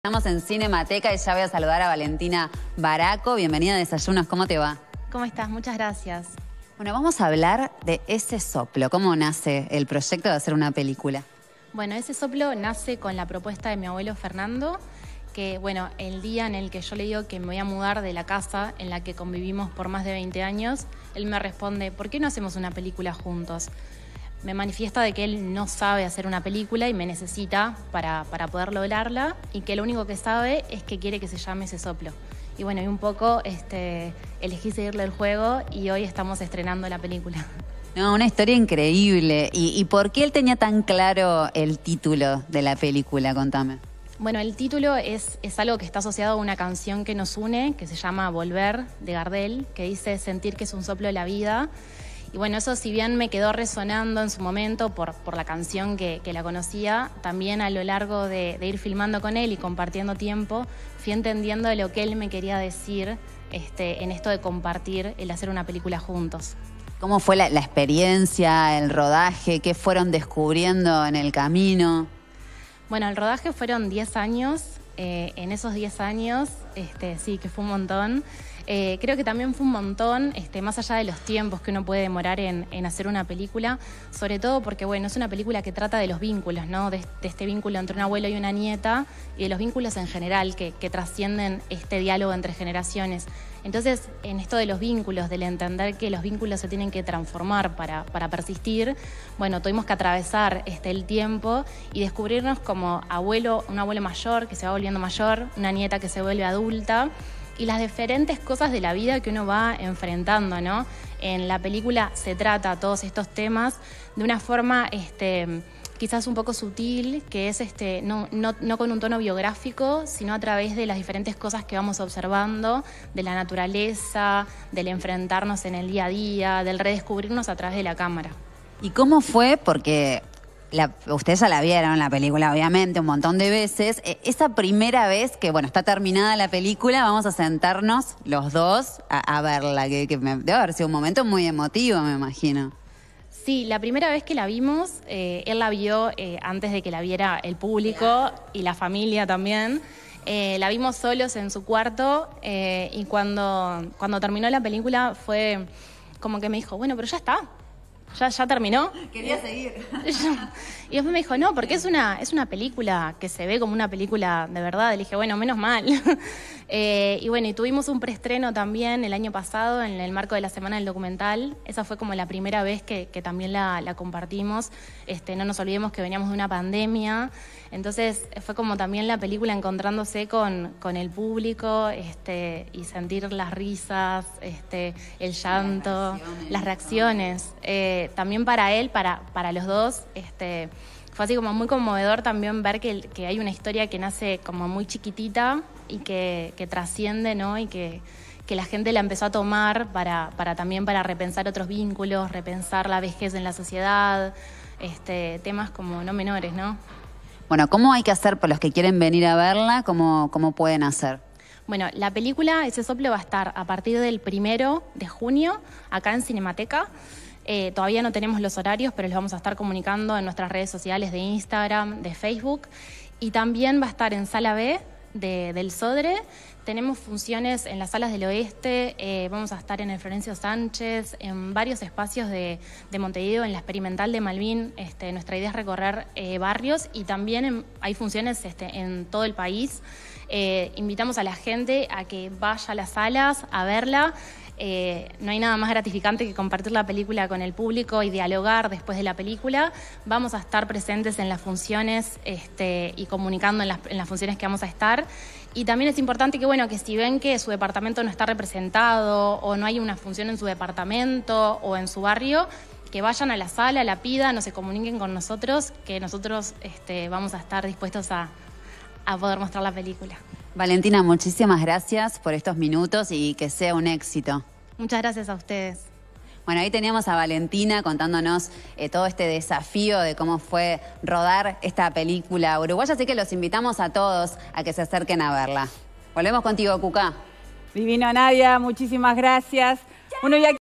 Estamos en Cinemateca y ya voy a saludar a Valentina Baraco. Bienvenida a Desayunos, ¿cómo te va? ¿Cómo estás? Muchas gracias. Bueno, vamos a hablar de Ese Soplo. ¿Cómo nace el proyecto de hacer una película? Bueno, Ese Soplo nace con la propuesta de mi abuelo Fernando, que bueno, el día en el que yo le digo que me voy a mudar de la casa en la que convivimos por más de 20 años, él me responde, ¿por qué no hacemos una película juntos? Me manifiesta de que él no sabe hacer una película y me necesita para poder lograrla, y que lo único que sabe es que quiere que se llame Ese Soplo. Y bueno, y un poco elegí seguirle el juego y hoy estamos estrenando la película. No, una historia increíble. ¿Y por qué él tenía tan claro el título de la película? Contame. Bueno, el título es algo que está asociado a una canción que nos une, que se llama Volver, de Gardel, que dice sentir que es un soplo de la vida. Y bueno, eso si bien me quedó resonando en su momento por la canción que la conocía, también a lo largo de ir filmando con él y compartiendo tiempo, fui entendiendo lo que él me quería decir en esto de compartir, el hacer una película juntos. ¿Cómo fue la experiencia, el rodaje? ¿Qué fueron descubriendo en el camino? Bueno, el rodaje fueron 10 años. En esos 10 años, sí, que fue un montón. Creo que también fue un montón, más allá de los tiempos que uno puede demorar en hacer una película, sobre todo porque, bueno, es una película que trata de los vínculos, ¿no? De este vínculo entre un abuelo y una nieta y de los vínculos en general que trascienden este diálogo entre generaciones. Entonces, en esto de los vínculos, del entender que los vínculos se tienen que transformar para persistir, bueno, tuvimos que atravesar el tiempo y descubrirnos como un abuelo mayor que se va volviendo mayor, una nieta que se vuelve adulta, y las diferentes cosas de la vida que uno va enfrentando, ¿no? En la película se trata todos estos temas de una forma quizás un poco sutil, que es no con un tono biográfico, sino a través de las diferentes cosas que vamos observando, de la naturaleza, del enfrentarnos en el día a día, del redescubrirnos a través de la cámara. ¿Y cómo fue? Porque ustedes ya la vieron, la película, obviamente, un montón de veces. Esa primera vez que, bueno, está terminada la película, vamos a sentarnos los dos a verla, que debe haber sido un momento muy emotivo, me imagino. Sí, la primera vez que la vimos, él la vio antes de que la viera el público y la familia también. La vimos solos en su cuarto y cuando terminó la película fue como que me dijo, bueno, pero ya está. ¿Ya terminó? Quería seguir. Y después me dijo, no, porque es una película que se ve como una película de verdad. Le dije, bueno, menos mal. Y bueno, y tuvimos un preestreno también el año pasado en el marco de la Semana del Documental. Esa fue como la primera vez que también la compartimos. No nos olvidemos que veníamos de una pandemia. Entonces fue como también la película encontrándose con el público y sentir las risas, el llanto, las reacciones. También para él, para los dos, fue así como muy conmovedor también ver que hay una historia que nace como muy chiquitita y que trasciende, ¿no? Y que la gente la empezó a tomar también para repensar otros vínculos, repensar la vejez en la sociedad, temas como no menores, ¿no? Bueno, ¿cómo hay que hacer por los que quieren venir a verla? ¿Cómo pueden hacer? Bueno, la película Ese Soplo va a estar a partir del 1 de junio acá en Cinemateca. Todavía no tenemos los horarios, pero los vamos a estar comunicando en nuestras redes sociales de Instagram, de Facebook. Y también va a estar en Sala B del Sodre. Tenemos funciones en las salas del Oeste, vamos a estar en el Florencio Sánchez, en varios espacios de Montevideo, en la Experimental de Malvin. Nuestra idea es recorrer barrios y también hay funciones en todo el país. Invitamos a la gente a que vaya a las salas a verla. No hay nada más gratificante que compartir la película con el público y dialogar después de la película. Vamos a estar presentes en las funciones y comunicando en las funciones que vamos a estar. Y también es importante que si ven que su departamento no está representado o no hay una función en su departamento o en su barrio, que vayan a la sala, la pidan o se comuniquen con nosotros, que nosotros vamos a estar dispuestos a poder mostrar la película. Valentina, muchísimas gracias por estos minutos y que sea un éxito. Muchas gracias a ustedes. Bueno, ahí teníamos a Valentina contándonos todo este desafío de cómo fue rodar esta película uruguaya, así que los invitamos a todos a que se acerquen a verla. Volvemos contigo, Cuca. Divino, Nadia, muchísimas gracias.